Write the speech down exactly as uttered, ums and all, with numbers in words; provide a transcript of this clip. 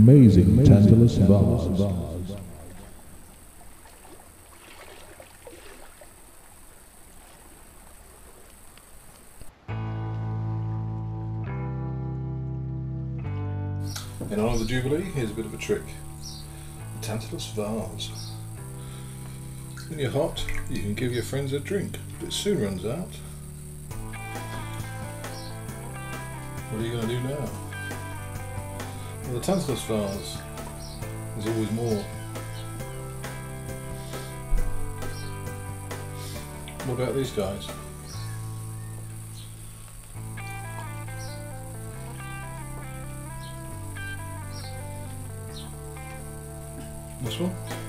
Amazing Tantalus Vase. In honour of the Jubilee, here's a bit of a trick. A Tantalus vase. When you're hot, you can give your friends a drink, but it soon runs out. What are you going to do now? Well, the Tantalus vase is always more. What about these guys? This one?